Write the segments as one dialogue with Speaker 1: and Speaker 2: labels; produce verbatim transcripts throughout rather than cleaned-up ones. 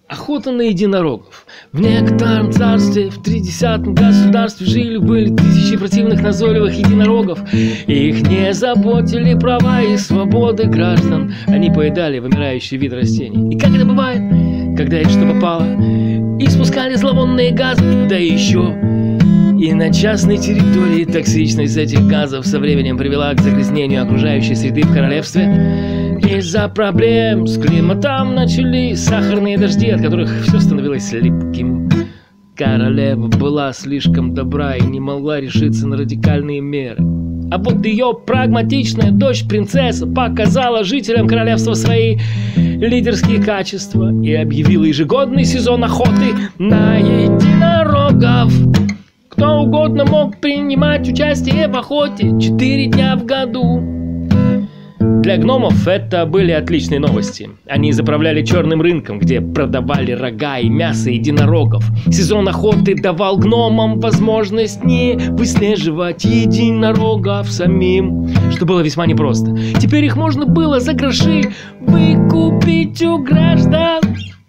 Speaker 1: Охота на единорогов. В некотором царстве, в тридесятом государстве жили-были тысячи противных назойливых единорогов. Их не заботили права и свободы граждан. Они поедали вымирающий вид растений. И как это бывает, когда их что попало, испускали зловонные газы, да еще и на частной территории. Токсичность этих газов со временем привела к загрязнению окружающей среды в королевстве. Из-за проблем с климатом начались сахарные дожди, от которых все становилось липким. Королева была слишком добра и не могла решиться на радикальные меры. А вот ее прагматичная дочь-принцесса показала жителям королевства свои лидерские качества и объявила ежегодный сезон охоты на единорогов. Кто угодно мог принимать участие в охоте четыре дня в году. Для гномов это были отличные новости. Они заправляли черным рынком, где продавали рога и мясо единорогов. Сезон охоты давал гномам возможность не выслеживать единорогов самим, что было весьма непросто. Теперь их можно было за гроши выкупить у граждан.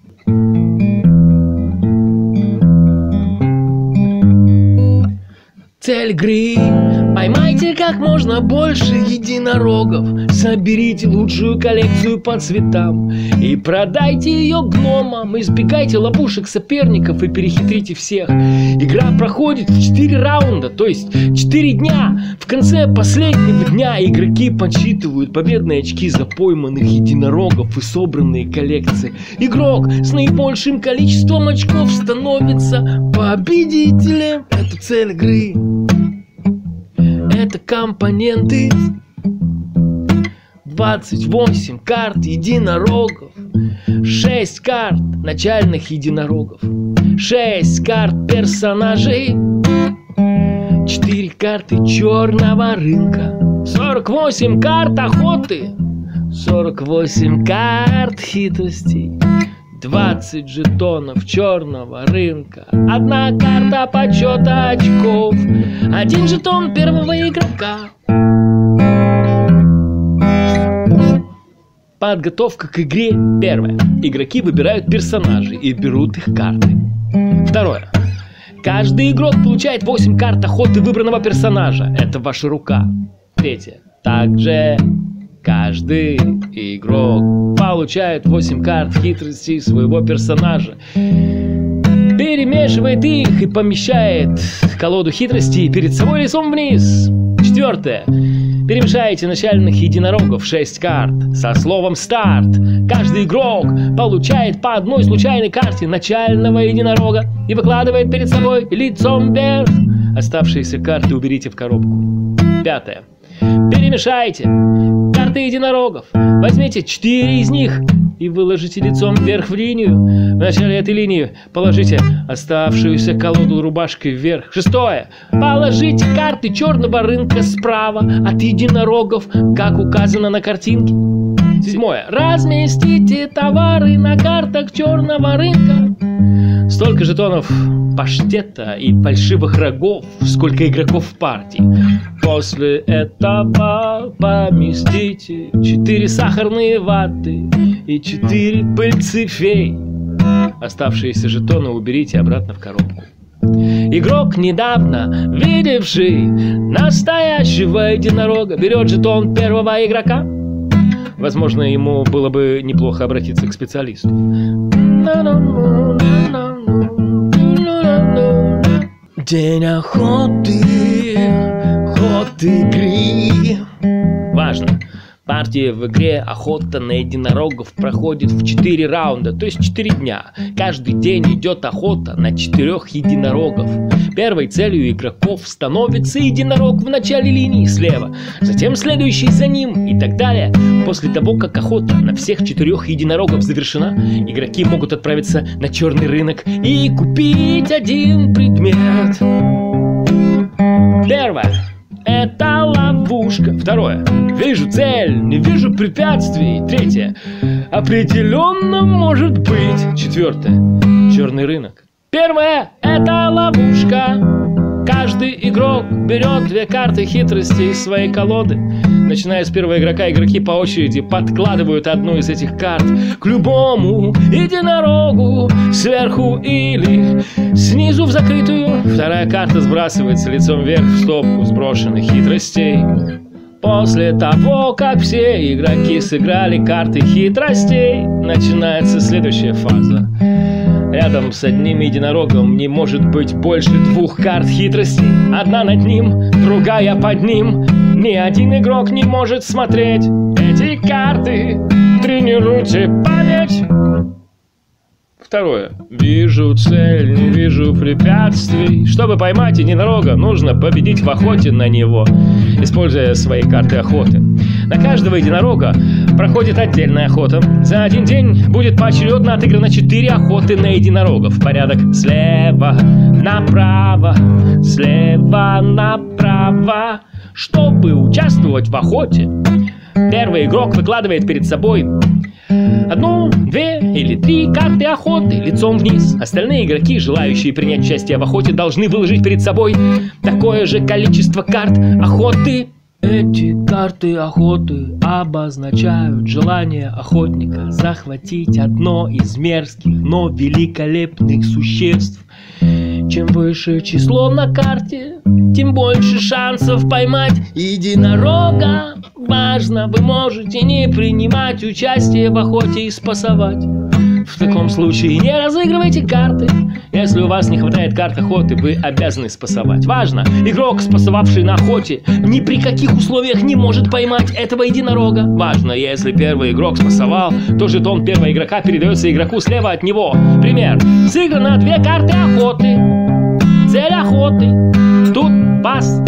Speaker 1: Цель игры: поймайте как можно больше единорогов, соберите лучшую коллекцию по цветам и продайте ее гномам. Избегайте ловушек соперников и перехитрите всех. Игра проходит в четыре раунда, то есть четыре дня. В конце последнего дня игроки подсчитывают победные очки за пойманных единорогов и собранные коллекции. Игрок с наибольшим количеством очков становится победителем. Это цель игры. Это компоненты: двадцать восемь карт единорогов, шесть карт начальных единорогов, шесть карт персонажей, четыре карты черного рынка, сорок восемь карт охоты, сорок восемь карт хитростей, двадцать жетонов черного рынка, одна карта подсчета очков, один жетон первого игрока. Подготовка к игре. Первое. Игроки выбирают персонажей и берут их карты. Второе. Каждый игрок получает восемь карт охоты выбранного персонажа. Это ваша рука. Третье. Также каждый игрок получает восемь карт хитрости своего персонажа, перемешивает их и помещает колоду хитростей перед собой лицом вниз. Четвертое. Перемешайте начальных единорогов шесть карт со словом «старт». Каждый игрок получает по одной случайной карте начального единорога и выкладывает перед собой лицом вверх. Оставшиеся карты уберите в коробку. Пятое. Перемешайте карты единорогов. Возьмите четыре из них и выложите лицом вверх в линию. В начале этой линии положите оставшуюся колоду рубашкой вверх. Шестое. Положите карты черного рынка справа от единорогов, как указано на картинке. Седьмое. Разместите товары на картах черного рынка. Столько жетонов паштета и фальшивых рогов, сколько игроков в партии. После этого поместите четыре сахарные ваты и четыре пыльцы фей. Оставшиеся жетоны уберите обратно в коробку. Игрок, недавно видевший настоящего единорога, берет жетон первого игрока. Возможно, ему было бы неплохо обратиться к специалисту. День охоты, ход игры. Важно. Партия в игре «Охота на единорогов» проходит в четыре раунда, то есть четыре дня. Каждый день идет охота на четырех единорогов. Первой целью игроков становится единорог в начале линии слева, затем следующий за ним и так далее. После того, как охота на всех четырех единорогов завершена, игроки могут отправиться на черный рынок и купить один предмет. Первое. Это ловушка. Второе. Вижу цель, не вижу препятствий. Третье. Определенно может быть. Четвертое. Черный рынок. Первое. Это ловушка. Каждый игрок берет две карты хитрости из своей колоды. Начиная с первого игрока, игроки по очереди подкладывают одну из этих карт к любому единорогу сверху или снизу в закрытую. Вторая карта сбрасывается лицом вверх в стопку сброшенных хитростей. После того, как все игроки сыграли карты хитростей, начинается следующая фаза. Рядом с одним единорогом не может быть больше двух карт хитрости. Одна над ним, другая под ним. Ни один игрок не может смотреть эти карты. Тренируйте память. Второе. Вижу цель, не вижу препятствий. Чтобы поймать единорога, нужно победить в охоте на него, используя свои карты охоты. На каждого единорога проходит отдельная охота. За один день будет поочередно отыграно четыре охоты на единорогов. Порядок слева направо, слева направо. Чтобы участвовать в охоте, первый игрок выкладывает перед собой одну, две или три карты охоты лицом вниз. Остальные игроки, желающие принять участие в охоте, должны выложить перед собой такое же количество карт охоты. Эти карты охоты обозначают желание охотника захватить одно из мерзких, но великолепных существ. Чем выше число на карте, тем больше шансов поймать единорога. Важно, вы можете не принимать участие в охоте и спасовать. В таком случае не разыгрывайте карты. Если у вас не хватает карт охоты, вы обязаны спасовать. Важно, игрок, спасовавший на охоте, ни при каких условиях не может поймать этого единорога. Важно, если первый игрок спасовал, то жетон первого игрока передается игроку слева от него. Пример. Сыграно две карты охоты. Цель охоты. Тут пас.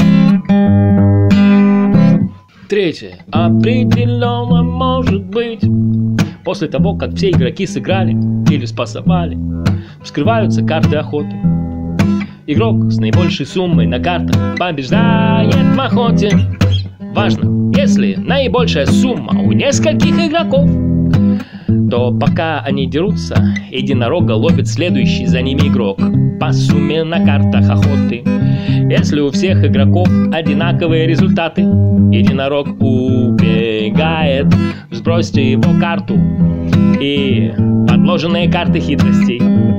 Speaker 1: Третье. Определенно может быть. После того, как все игроки сыграли или спасовали, вскрываются карты охоты. Игрок с наибольшей суммой на картах побеждает в охоте. Важно, если наибольшая сумма у нескольких игроков, то пока они дерутся, единорога ловит следующий за ними игрок по сумме на картах охоты. Если у всех игроков одинаковые результаты, единорог убегает. Сбросьте его карту и подложенные карты хитростей.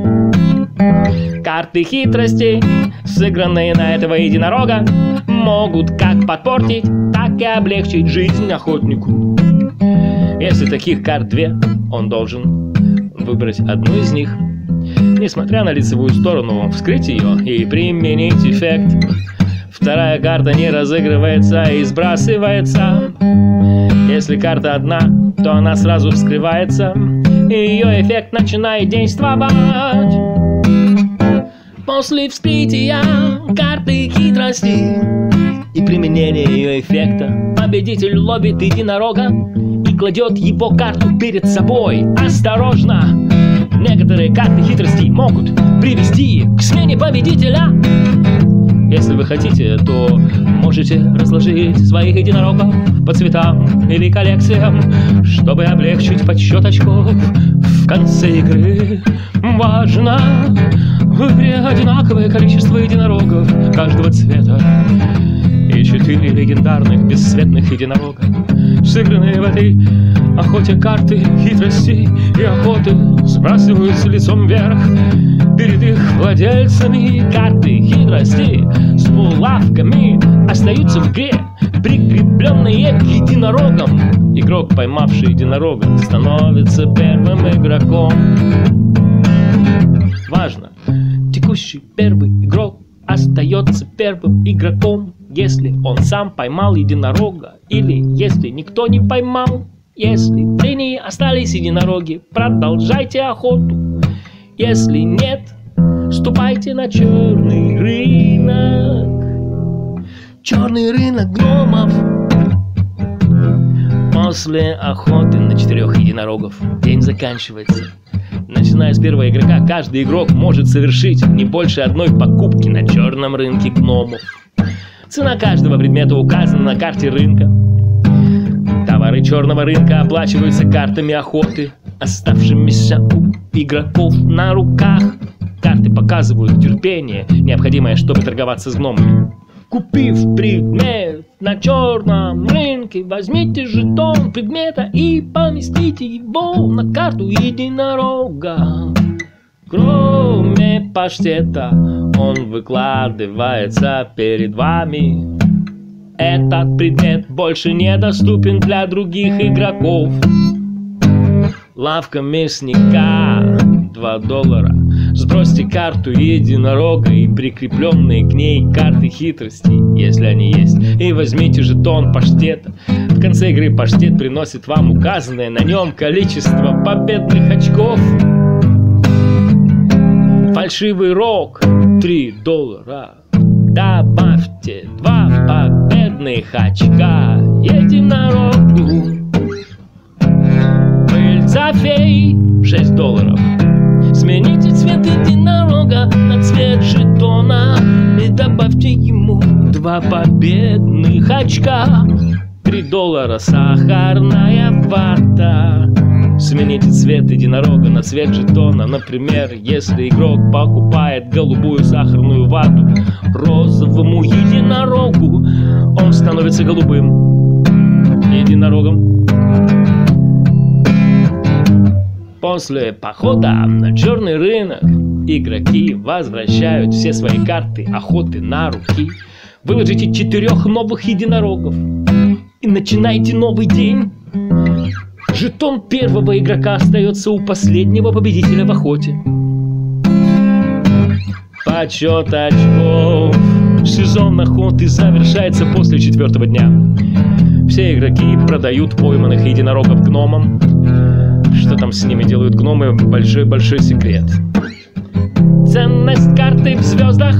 Speaker 1: Карты хитростей, сыгранные на этого единорога, могут как подпортить, так и облегчить жизнь охотнику. Если таких карт две, он должен выбрать одну из них. Несмотря на лицевую сторону, вскрыть ее и применить эффект. Вторая карта не разыгрывается и сбрасывается. Если карта одна, то она сразу вскрывается, и ее эффект начинает действовать. После вскрытия карты хитрости и применения ее эффекта, победитель ловит единорога и кладет его карту перед собой. Осторожно! Некоторые карты хитростей могут привести к смене победителя. Если вы хотите, то можете разложить своих единорогов по цветам или коллекциям, чтобы облегчить подсчет очков в конце игры. Важно, в игре одинаковое количество единорогов каждого цвета и четыре легендарных бесцветных единорога. Сыгранные в этой охоте карты хитрости и охоты сбрасываются лицом вверх перед их владельцами. Карты хитрости с булавками остаются в игре, прикрепленные к единорогам. Игрок, поймавший единорога, становится первым игроком. Важно, текущий первый игрок остается первым игроком, если он сам поймал единорога или если никто не поймал. Если в линии остались единороги, продолжайте охоту. Если нет, ступайте на черный рынок. Черный рынок гномов. После охоты на четырех единорогов день заканчивается. Начиная с первого игрока, каждый игрок может совершить не больше одной покупки на черном рынке гномов. Цена каждого предмета указана на карте рынка. Товары черного рынка оплачиваются картами охоты, оставшимися у игроков на руках. Карты показывают терпение, необходимое, чтобы торговаться с гномами. Купив предмет на черном рынке, возьмите жетон предмета и поместите его на карту единорога. Кроме паштета, он выкладывается перед вами. Этот предмет больше недоступен для других игроков. Лавка мясника, два доллара. Сбросьте карту единорога и прикрепленные к ней карты хитрости, если они есть, и возьмите жетон паштета. В конце игры паштет приносит вам указанное на нем количество победных очков. Фальшивый рог, три доллара. Добавьте два победных очка единорогу. Пыльца фей, шесть долларов. Смените цвет единорога на цвет жетона и добавьте ему два победных очка. три доллара сахарная вата. Смените цвет единорога на цвет жетона. Например, если игрок покупает голубую сахарную вату розовому единорогу, он становится голубым единорогом. После похода на черный рынок игроки возвращают все свои карты охоты на руки. Выложите четырех новых единорогов и начинайте новый день. Жетон первого игрока остается у последнего победителя в охоте. Подсчет очков. Сезон охоты завершается после четвертого дня. Все игроки продают пойманных единорогов гномам. Что там с ними делают гномы, большой-большой секрет. Ценность карты в звездах.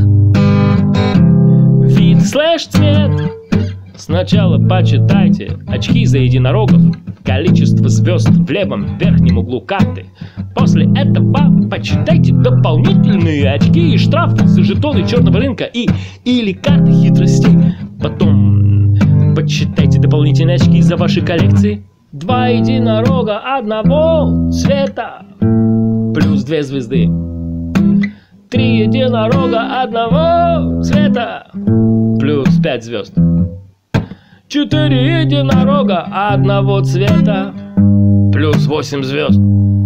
Speaker 1: Вид слэш цвет. Сначала почитайте очки за единорогов, количество звезд в левом верхнем углу карты. После этого почитайте дополнительные очки и штрафы за жетоны черного рынка и или карты хитрости. Потом почитайте дополнительные очки за ваши коллекции. Два единорога одного цвета плюс две звезды. Три единорога одного цвета плюс пять звезд. Четыре единорога одного цвета плюс восемь звезд.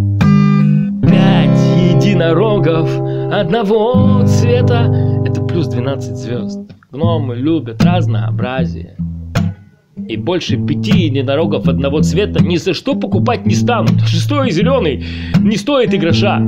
Speaker 1: Пять единорогов одного цвета это плюс двенадцать звезд. Гномы любят разнообразие. И больше пяти единорогов одного цвета ни за что покупать не станут. Шестой зеленый не стоит и гроша.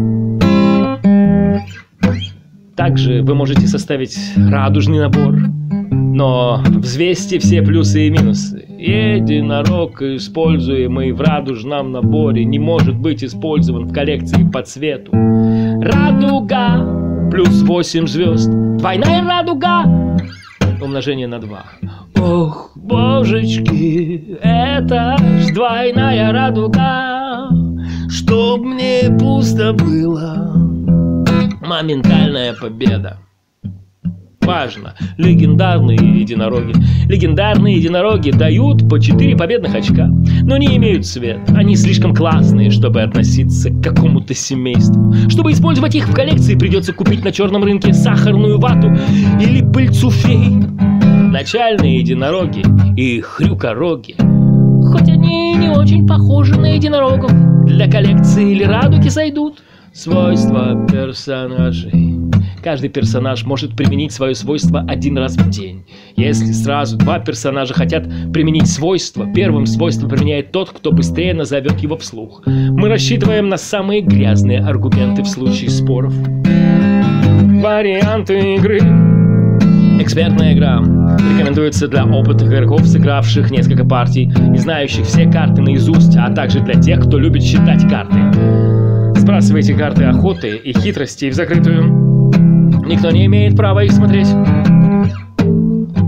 Speaker 1: Также вы можете составить радужный набор, но взвесьте все плюсы и минусы. Единорог, используемый в радужном наборе, не может быть использован в коллекции по цвету. Радуга плюс восемь звезд. Двойная радуга умножение на два. Ох, божечки, это ж двойная радуга. Чтоб мне пусто было. Моментальная победа. Важно, легендарные единороги. Легендарные единороги дают по четыре победных очка, но не имеют цвет. Они слишком классные, чтобы относиться к какому-то семейству. Чтобы использовать их в коллекции, придется купить на черном рынке сахарную вату или пыльцу фей. Начальные единороги и хрюкороги, хоть они не очень похожи на единорогов, для коллекции или радуги сойдут. Свойства персонажей. Каждый персонаж может применить свое свойство один раз в день. Если сразу два персонажа хотят применить свойство, первым свойство применяет тот, кто быстрее назовет его вслух. Мы рассчитываем на самые грязные аргументы в случае споров. Варианты игры. Экспертная игра. Рекомендуется для опытных игроков, сыгравших несколько партий и знающих все карты наизусть, а также для тех, кто любит считать карты. Сбрасывайте карты охоты и хитрости в закрытую. Никто не имеет права их смотреть.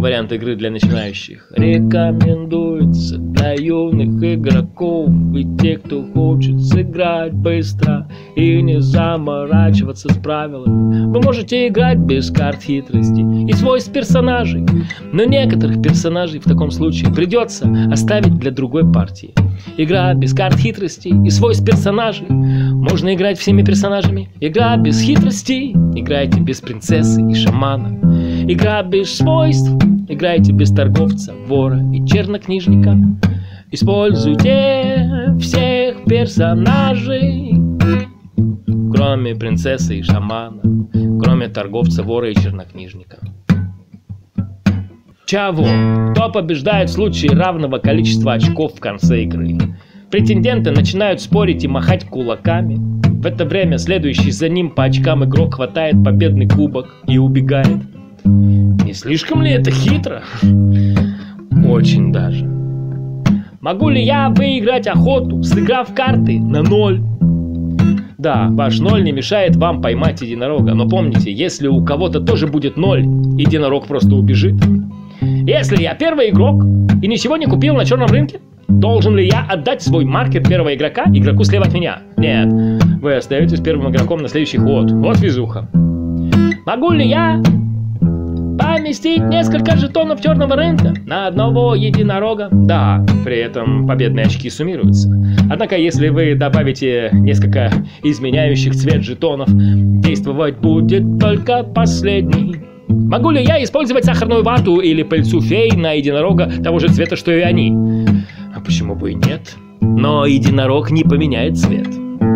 Speaker 1: вариант игры для начинающих. Рекомендуется для юных игроков и тех, кто хочет сыграть быстро и не заморачиваться с правилами. Вы можете играть без карт хитрости и свойств персонажей, но некоторых персонажей в таком случае придется оставить для другой партии. Игра без карт хитрости и свойств персонажей. Можно играть всеми персонажами. Игра без хитростей. Играйте без принцессы и шамана. Игра без свойств. Играйте без торговца, вора и чернокнижника. Используйте всех персонажей, кроме принцессы и шамана, кроме торговца, вора и чернокнижника. Чаво. Кто побеждает в случае равного количества очков в конце игры? Претенденты начинают спорить и махать кулаками. В это время следующий за ним по очкам игрок хватает победный кубок и убегает. Не слишком ли это хитро? Очень даже. Могу ли я выиграть охоту, сыграв карты на ноль? Да, ваш ноль не мешает вам поймать единорога. Но помните, если у кого-то тоже будет ноль, единорог просто убежит. Если я первый игрок и ничего не купил на черном рынке, должен ли я отдать свой маркер первого игрока игроку слева от меня? Нет, вы остаетесь первым игроком на следующий ход. Вот везуха. Могу ли я поместить несколько жетонов черного рынка на одного единорога? Да, при этом победные очки суммируются. Однако, если вы добавите несколько изменяющих цвет жетонов, действовать будет только последний. Могу ли я использовать сахарную вату или пыльцу фей на единорога того же цвета, что и они? А почему бы и нет? Но единорог не поменяет цвет.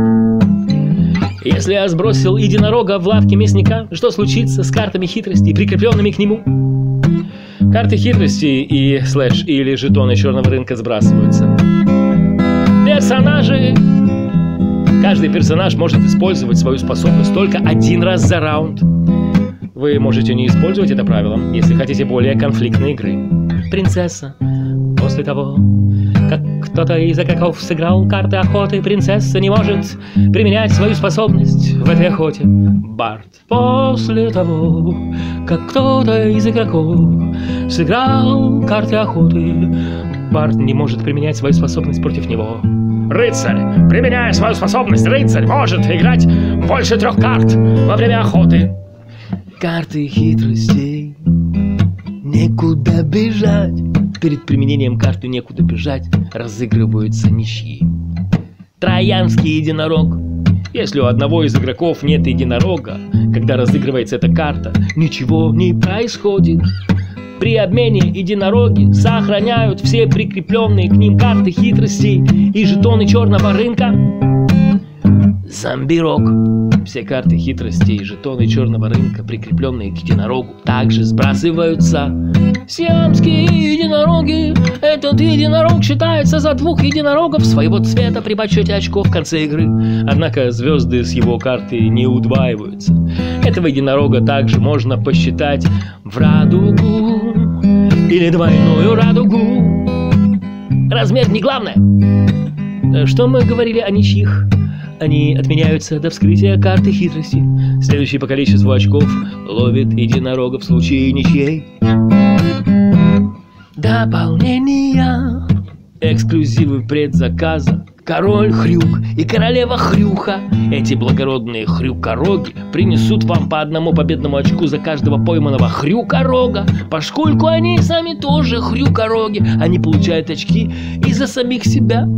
Speaker 1: Если я сбросил единорога в лавке мясника, что случится с картами хитрости, прикрепленными к нему? Карты хитрости и слэш или жетоны черного рынка сбрасываются. Персонажи. Каждый персонаж может использовать свою способность только один раз за раунд. Вы можете не использовать это правило, если хотите более конфликтной игры. Принцесса. После того, как кто-то из игроков сыграл карты охоты, принцесса не может применять свою способность в этой охоте. Бард. После того, как кто-то из игроков сыграл карты охоты, Бард не может применять свою способность против него. Рыцарь. Применяя свою способность, рыцарь может играть больше трех карт во время охоты. Карты хитростей. Некуда бежать. Перед применением карты некуда бежать разыгрываются ничьи. Троянский единорог. Если у одного из игроков нет единорога, когда разыгрывается эта карта, ничего не происходит. При обмене единороги сохраняют все прикрепленные к ним карты хитростей и жетоны черного рынка. Зомбирог. Все карты хитрости и жетоны черного рынка, прикрепленные к единорогу, также сбрасываются. Сиамские единороги. Этот единорог считается за двух единорогов своего цвета при подсчете очков в конце игры. Однако звезды с его карты не удваиваются. Этого единорога также можно посчитать в радугу или двойную радугу. Размер не главное. Что мы говорили о ничьих? Они отменяются до вскрытия карты хитрости. Следующий по количеству очков ловит единорога в случае ничьей. Дополнения. Эксклюзивы предзаказа. Король Хрюк и королева Хрюха. Эти благородные хрюкороги принесут вам по одному победному очку за каждого пойманного хрюкорога. Поскольку они сами тоже хрюкороги, они получают очки и за самих себя.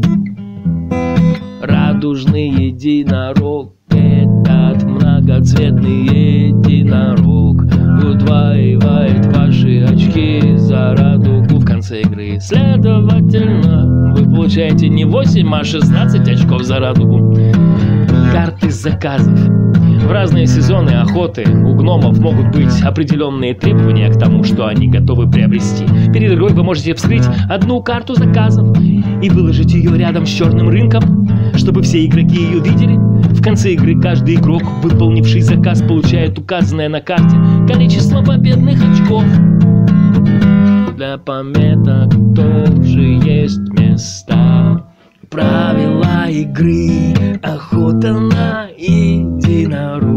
Speaker 1: Радужный единорог. Этот многоцветный единорог удваивает ваши очки за радугу в конце игры. Следовательно, вы получаете не восемь, а шестнадцать очков за радугу. Карты заказов. В разные сезоны охоты у гномов могут быть определенные требования к тому, что они готовы приобрести. Перед игрой вы можете вскрыть одну карту заказов и выложить ее рядом с черным рынком, чтобы все игроки ее видели. В конце игры каждый игрок, выполнивший заказ, получает указанное на карте количество победных очков. Для пометок тоже есть места. Правила игры. Охота на единорога.